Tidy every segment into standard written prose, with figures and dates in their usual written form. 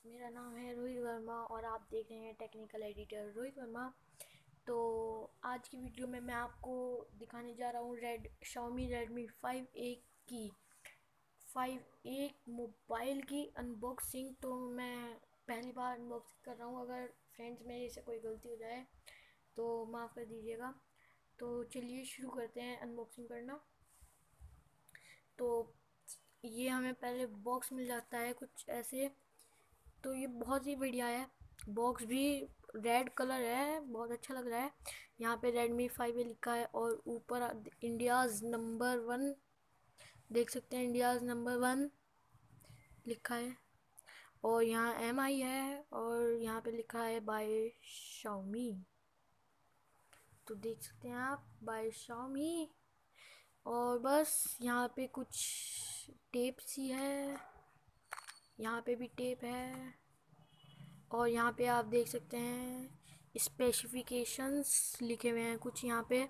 मेरा नाम है रोहित वर्मा और आप देख रहे हैं टेक्निकल एडिटर रोहित वर्मा। तो आज की वीडियो में मैं आपको दिखाने जा रहा हूँ Xiaomi Redmi 5A की 5A मोबाइल की अनबॉक्सिंग। तो मैं पहली बार अनबॉक्सिंग कर रहा हूँ, अगर फ्रेंड्स मेरे से कोई गलती हो जाए तो माफ़ कर दीजिएगा। तो चलिए शुरू करते हैं अनबॉक्सिंग करना। तो ये हमें पहले बॉक्स मिल जाता है कुछ ऐसे। तो ये बहुत ही बढ़िया है, बॉक्स भी रेड कलर है, बहुत अच्छा लग रहा है। यहाँ पे Redmi 5A लिखा है और ऊपर इंडियाज़ नंबर 1 देख सकते हैं, इंडियाज़ नंबर 1 लिखा है। और यहाँ MI है और यहाँ पे लिखा है बाय Xiaomi। तो देख सकते हैं आप, बाय Xiaomi। और बस यहाँ पे कुछ टेप सी है, यहाँ पे भी टेप है। और यहाँ पे आप देख सकते हैं स्पेसिफिकेशंस लिखे हुए हैं कुछ यहाँ पे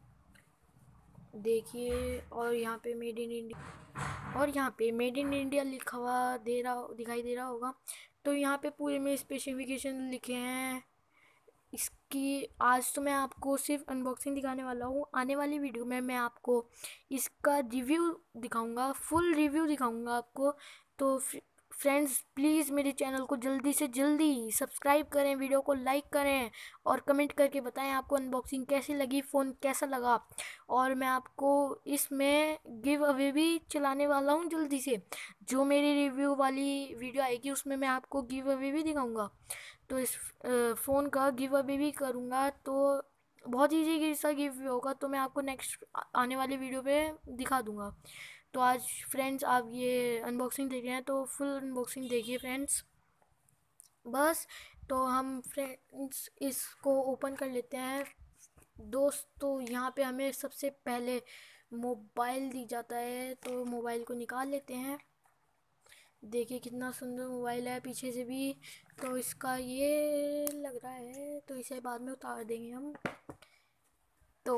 देखिए। और यहाँ पे मेड इन इंडिया, और यहाँ पे मेड इन इंडिया लिखा हुआ दिखाई दे रहा होगा। तो यहाँ पे पूरे में स्पेसिफिकेशन लिखे हैं इसकी। आज तो मैं आपको सिर्फ अनबॉक्सिंग दिखाने वाला हूँ, आने वाली वीडियो में मैं आपको इसका रिव्यू दिखाऊंगा, फुल रिव्यू दिखाऊंगा आपको। तो फ्रेंड्स प्लीज़ मेरे चैनल को जल्दी से जल्दी सब्सक्राइब करें, वीडियो को लाइक करें और कमेंट करके बताएं आपको अनबॉक्सिंग कैसी लगी, फ़ोन कैसा लगा। और मैं आपको इसमें गिव अवे भी चलाने वाला हूँ जल्दी से। जो मेरी रिव्यू वाली वीडियो आएगी उसमें मैं आपको गिव अवे भी दिखाऊंगा। तो इस फ़ोन का गिव अवे भी करूँगा, तो बहुत ईजी सा गिव अवे होगा, तो मैं आपको नेक्स्ट आने वाली वीडियो पे दिखा दूँगा। तो आज फ्रेंड्स आप ये अनबॉक्सिंग देख रहे हैं तो फुल अनबॉक्सिंग देखिए फ्रेंड्स। बस तो हम फ्रेंड्स इसको ओपन कर लेते हैं दोस्तों। यहाँ पे हमें सबसे पहले मोबाइल दी जाता है, तो मोबाइल को निकाल लेते हैं। देखिए कितना सुंदर मोबाइल है पीछे से भी। तो इसका ये लग रहा है, तो इसे बाद में उतार देंगे हम। तो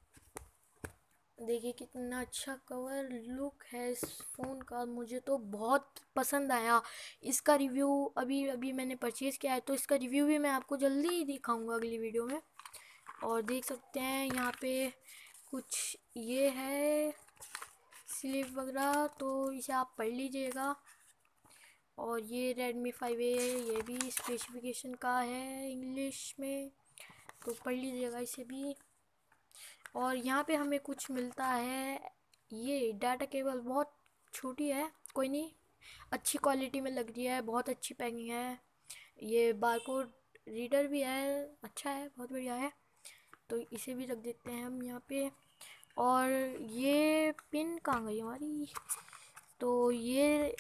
देखिए कितना अच्छा कवर लुक है इस फ़ोन का, मुझे तो बहुत पसंद आया। इसका रिव्यू अभी अभी मैंने परचेज़ किया है, तो इसका रिव्यू भी मैं आपको जल्दी ही दिखाऊंगा अगली वीडियो में। और देख सकते हैं यहाँ पे कुछ ये है स्लीव वगैरह, तो इसे आप पढ़ लीजिएगा। और ये Redmi 5A ये भी स्पेसिफिकेशन का है इंग्लिश में, तो पढ़ लीजिएगा इसे भी। और यहाँ पे हमें कुछ मिलता है, ये डाटा केबल बहुत छोटी है, कोई नहीं, अच्छी क्वालिटी में लग रही है, बहुत अच्छी पैकिंग है। ये बारकोड रीडर भी है, अच्छा है, बहुत बढ़िया है। तो इसे भी रख देते हैं हम यहाँ पे। और ये पिन कहाँ गई हमारी, तो ये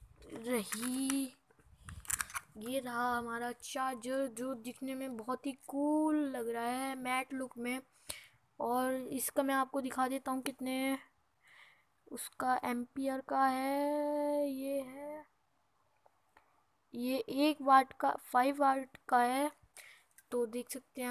रहा हमारा चार्जर, जो दिखने में बहुत ही कूल लग रहा है मैट लुक में। और इसका मैं आपको दिखा देता हूँ कितने उसका एम्पियर का है। ये 1 वाट का 5 वाट का है, तो देख सकते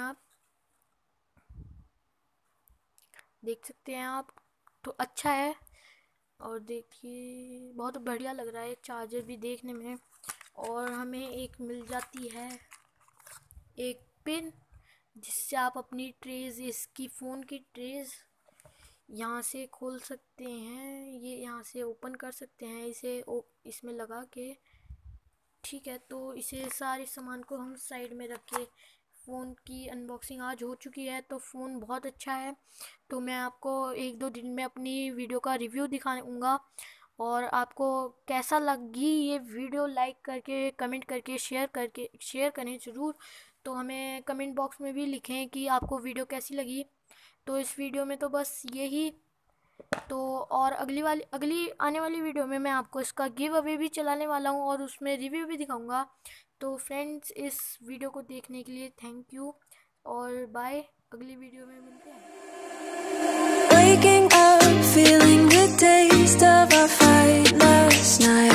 हैं आप, तो अच्छा है। और देखिए बहुत बढ़िया लग रहा है चार्जर भी देखने में। और हमें एक मिल जाती है एक पिन, जिससे आप अपनी ट्रेज, इसकी फ़ोन की ट्रेज यहाँ से खोल सकते हैं, ये यहाँ से ओपन कर सकते हैं इसे इसमें लगा के। ठीक है, तो इसे सारे सामान को हम साइड में रख के, फ़ोन की अनबॉक्सिंग आज हो चुकी है। तो फ़ोन बहुत अच्छा है, तो मैं आपको 1-2 दिन में अपनी वीडियो का रिव्यू दिखाऊंगा। और आपको कैसा लगी ये वीडियो, लाइक करके कमेंट करके शेयर करें ज़रूर। तो हमें कमेंट बॉक्स में भी लिखें कि आपको वीडियो कैसी लगी। तो इस वीडियो में तो बस यही। तो और अगली आने वाली वीडियो में मैं आपको इसका गिव अवे भी चलाने वाला हूँ और उसमें रिव्यू भी दिखाऊंगा। तो फ्रेंड्स इस वीडियो को देखने के लिए थैंक यू और बाय, अगली वीडियो में मिलते हैं। Waking up, feeling the taste of our fight last night.